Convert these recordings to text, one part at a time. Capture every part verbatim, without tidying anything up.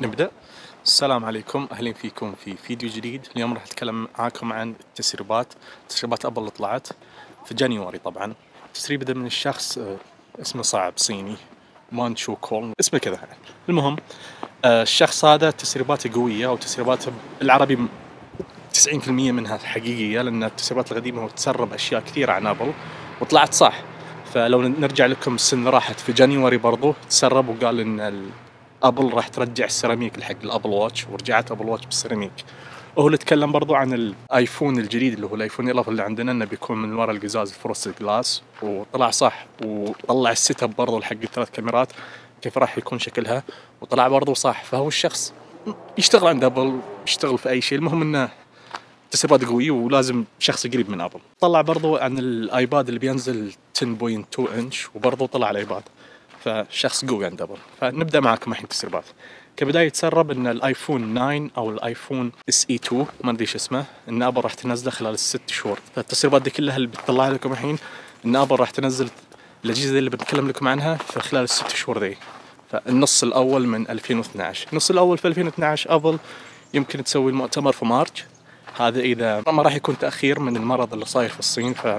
نبدأ. السلام عليكم، أهلين فيكم في فيديو جديد. اليوم راح أتكلم معاكم عن التسريبات تسريبات أبل اللي طلعت في جانيوري. طبعا التسريب بدأ من الشخص آه، اسمه صعب صيني، مان شو كول اسمه كذا. المهم آه، الشخص هذا تسريباته قوية، وتسريباته بالعربي تسعين بالمئة منها حقيقية، لأن التسريبات القديمة هو تسرب أشياء كثيرة عن أبل وطلعت صح. فلو نرجع لكم السنة اللي راحت في جانيوري برضو تسرب وقال إن ابل راح ترجع السيراميك حق الابل واتش، ورجعت ابل واتش بالسيراميك. وهو اللي تكلم برضو عن الايفون الجديد اللي هو الايفون احد عشر اللي عندنا، انه بيكون من ورا القزاز الفروست جلاس، وطلع صح. وطلع السيت اب برضو حق الثلاث كاميرات كيف راح يكون شكلها، وطلع برضو صح. فهو الشخص يشتغل عند ابل، يشتغل في اي شيء، المهم انه تسريبات قوية ولازم شخص قريب من ابل. طلع برضو عن الايباد اللي بينزل عشرة فاصلة اثنين انش، وبرضو طلع الايباد، فشخص قوي عند ابل. فنبدا معكم الحين تسريبات. كبدايه تسرب ان الايفون تسعة او الايفون اس اي اثنين، ما ادري ايش اسمه، ان ابل راح تنزله خلال الست شهور. فالتسريبات دي كلها اللي بتطلع لكم الحين ان ابل راح تنزل الاجهزه اللي بنتكلم لكم عنها في خلال الست شهور ذي. فالنص الاول من ألفين واثناشر، النص الاول في ألفين واثناشر ابل يمكن تسوي المؤتمر في مارس. هذا اذا ما راح يكون تاخير من المرض اللي صاير في الصين. ف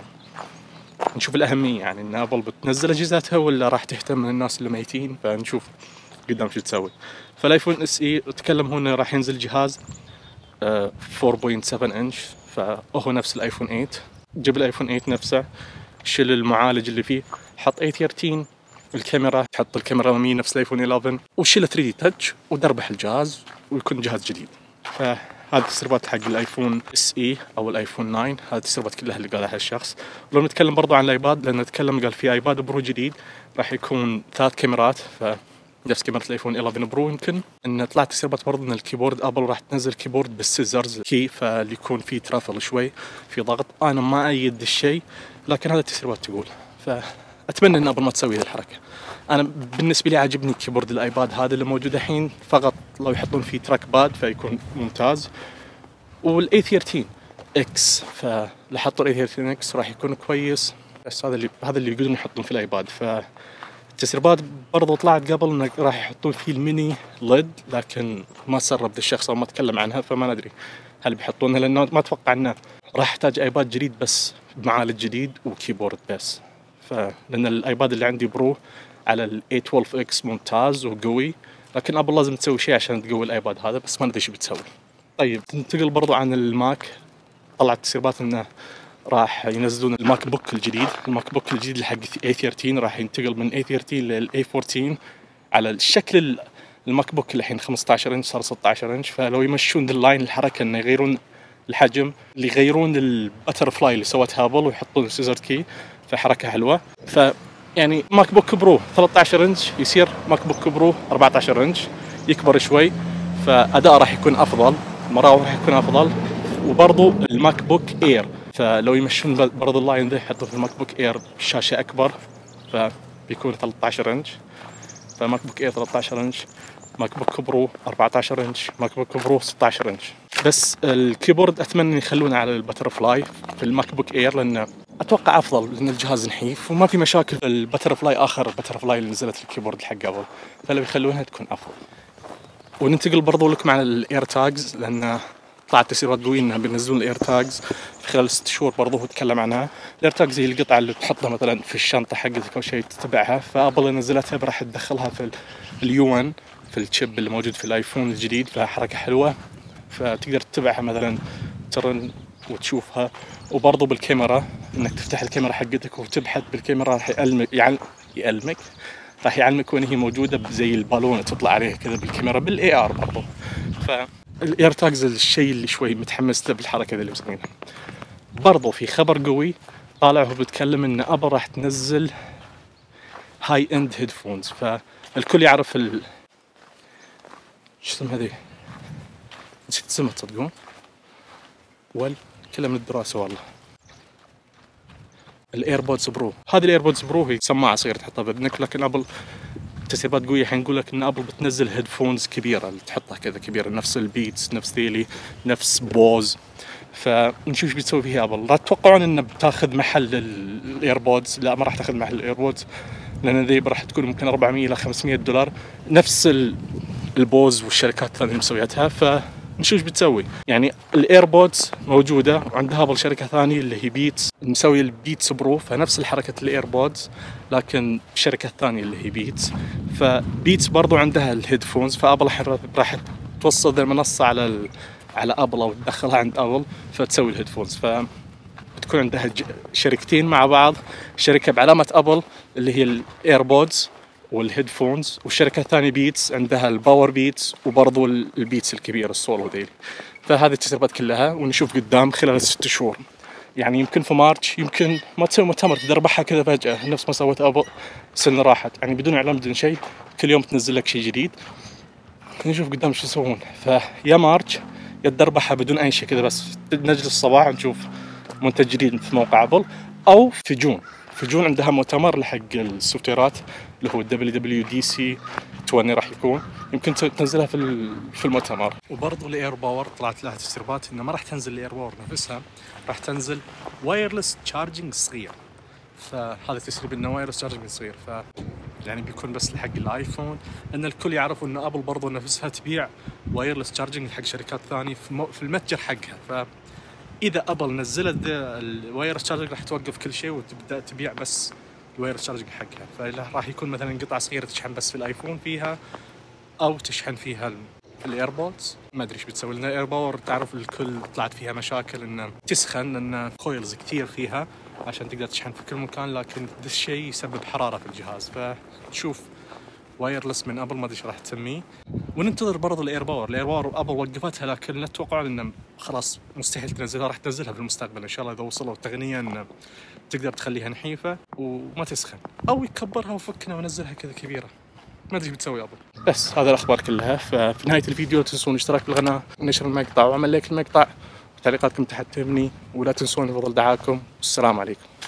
نشوف الأهمية، يعني إن أبل بتنزل أجهزتها ولا راح تهتم من الناس اللي ميتين. فنشوف قدام شو تسوي. فالآيفون اس اي تكلم هنا راح ينزل جهاز أربعة فاصلة سبعة انش، فهو نفس الآيفون ثمانية. جيب الآيفون ثمانية نفسه، شيل المعالج اللي فيه، حط اي ثلاثة عشر، الكاميرا تحط الكاميرا الأمامية نفس الآيفون إحدى عشر، وشيل ثري دي تاتش ودربح الجهاز ويكون جهاز جديد. ف هذه التسريبات حق الايفون اس اي او الايفون تسعة. هذه التسريبات كلها اللي قالها الشخص. ولو نتكلم برضو عن الايباد، لان نتكلم قال في ايباد برو جديد راح يكون ثلاث كاميرات، ف نفس كاميرا الايفون إحدى عشر برو. يمكن ان طلعت تسريبات برضو ان الكيبورد ابل راح تنزل كيبورد بالسيزرز كي، فاللي يكون فيه ترافل شوي في ضغط. انا ما ايد الشيء، لكن هذا التسريبات تقول. فاتمنى ان ابل ما تسوي هذه الحركه. انا بالنسبه لي عاجبني كيبورد الايباد هذا اللي موجود الحين، فقط لو يحطون فيه تراك باد فيكون ممتاز. والاي ثلاثة عشر اكس، فلو حطوا الاي ثلاثة عشر اكس راح يكون كويس. بس هذا اللي هذا اللي يقدرون يحطون في الايباد. فالتسريبات برضو طلعت قبل انه راح يحطون فيه الميني ليد، لكن ما سرب ذا الشخص او ما تكلم عنها، فما ندري هل بيحطونها، لانه ما اتوقع انه راح يحتاج ايباد جديد بس بمعالج جديد وكيبورد بس. فلان الايباد اللي عندي برو على الاي اثني عشر اكس ممتاز وقوي، لكن ابل لازم تسوي شيء عشان تقوي الايباد هذا، بس ما ندري ايش بتسوي. طيب ننتقل برضو عن الماك. طلعت تسريبات انه راح ينزلون الماك بوك الجديد. الماك بوك الجديد اللي حق اي ثلاثة عشر راح ينتقل من اي ثلاثة عشر للاي أربعة عشر على الشكل الماك بوك اللي الحين خمسة عشر انش صار ستة عشر انش. فلو يمشون ذا اللاين الحركه انه يغيرون الحجم، اللي يغيرون البتر فلاي اللي سوتها ابل ويحطون السيزر كي، فحركه حلوه. ف يعني ماك بوك برو ثلاثة عشر انش يصير ماك بوك برو أربعة عشر انش، يكبر شوي، فأداء راح يكون أفضل، مراوح راح يكون أفضل. وبرضو الماك بوك اير، فلو يمشون برضو اللاين ذا يحطون في الماك بوك اير شاشة أكبر، فبيكون ثلاثة عشر انش. فماك بوك اير ثلاثة عشر انش، ماك بوك برو أربعة عشر انش، ماك بوك برو ستة عشر انش. بس الكيبورد أتمنى يخلونه على البتر فلاي في الماك بوك اير، لأنه أتوقع أفضل، لأن الجهاز نحيف وما في مشاكل. البتر فلاي آخر البتر فلاي اللي نزلت الكيبورد حق قبل، فلو يخلونها تكون أفضل. وننتقل برضو لكم على الاير تاجز، لان طلعت تسريبات قوية انها بينزلون الاير تاجز في خلال ست شهور. برضو هو تكلم عنها. الاير تاجز هي القطعة اللي تحطها مثلا في الشنطة حقتك او شيء تتبعها، فابل نزلتها راح تدخلها في اليو ان في الشيب اللي موجود في الايفون الجديد، فحركة حلوة. فتقدر تتبعها مثلا ترن وتشوفها. وبرضو بالكاميرا انك تفتح الكاميرا حقتك وتبحث بالكاميرا راح يعلمك يعلمك راح يعلمك وين هي موجوده، زي البالونه تطلع عليه كذا بالكاميرا بالاي ار برضو. فالاير تاجز الشيء اللي شوي متحمس له بالحركه اللي مسوينها. برضو في خبر قوي طالع هو بيتكلم ان ابل راح تنزل هاي اند هيدفونز. فالكل يعرف ال شو اسمها هذه، نسيت اسمها تصدقون، وال كلها من الدراسه والله. الايربودز برو، هذه الايربودز برو هي سماعه صغيره تحطها باذنك، لكن ابل تسريبات قويه الحين نقول لك ان ابل بتنزل هيدفونز كبيره اللي تحطها كذا كبيره، نفس البيتس، نفس ثيلي، نفس بوز. فنشوف ايش بتسوي فيها ابل. لا تتوقعون انه بتاخذ محل الايربودز، لا ما راح تاخذ محل الايربودز، لان ذي راح تكون ممكن أربعمية الى خمسمية دولار، نفس البوز والشركات الثانية اللي مسويتها، فنشوف ايش بتسوي. يعني الايربودز موجودة، وعندها ابل شركة ثانية اللي هي بيتس مسوي البيتس برو، فنفس الحركة الايربودز لكن الشركة الثانية اللي هي بيتس. فبيتس برضو عندها الهيدفونز، فابل الحين راح توصل ذا المنصة على ال... على ابل او تدخلها عند ابل فتسوي الهيدفونز. ف بتكون عندها شركتين مع بعض، شركة بعلامة ابل اللي هي الايربودز والهيدفونز، والشركة الثانية بيتس عندها الباور بيتس وبرضو البيتس الكبير السولو ديل. فهذه التسريبات كلها ونشوف قدام خلال الست شهور. يعني يمكن في مارش يمكن ما تسوي مؤتمر تدربحها كذا فجأة نفس ما سوت ابل سنة راحت، يعني بدون اعلان بدون شيء، كل يوم تنزل لك شيء جديد. نشوف قدام شو يسوون. فيا مارش يا تدربحها بدون اي شيء كذا، بس نجلس الصباح نشوف منتج جديد في موقع ابل، او في جون. في جون عندها مؤتمر لحق السوفت ويرات اللي هو الدبليو دبليو دي سي عشرين راح يكون، يمكن تنزلها في في المؤتمر. وبرضه الاير باور طلعت لها تسريبات انه ما راح تنزل الاير باور نفسها، راح تنزل وايرلس تشارجنج صغير. فهذا تسريب انه وايرلس تشارجنج صغير، ف يعني بيكون بس لحق الايفون، لان الكل يعرف ان ابل برضه نفسها تبيع وايرلس تشارجنج حق شركات ثانيه في, مو... في المتجر حقها. ف اذا ابل نزلت الوايرلس تشارجنج راح توقف كل شيء وتبدا تبيع بس الوايرلس تشارجنج حقها. فراح يكون مثلا قطعه صغيره تشحن بس في الايفون فيها، او تشحن فيها الايربودز. ما ادري ايش بتسوي لنا الاير باور. تعرف الكل طلعت فيها مشاكل انه تسخن، انه كويلز كثير فيها عشان تقدر تشحن في كل مكان، لكن ذا الشيء يسبب حراره في الجهاز. فتشوف وايرلس من ابل ما ادري ايش راح تسميه. وننتظر برضه الاير باور. الاير باور ابل وقفتها، لكن لا تتوقعون انه خلاص مستحيل تنزلها، راح تنزلها في المستقبل ان شاء الله اذا وصلوا التقنيه انه تقدر تخليها نحيفه وما تسخن، او يكبرها وفكنا ونزلها كذا كبيره. ما ادري ايش بتسوي ابل. بس هذا الاخبار كلها. ففي نهايه الفيديو لا تنسون الاشتراك بالقناه ونشر المقطع وعمل لايك المقطع وتعليقاتكم تحت تهمني، ولا تنسون فضل دعاكم. والسلام عليكم.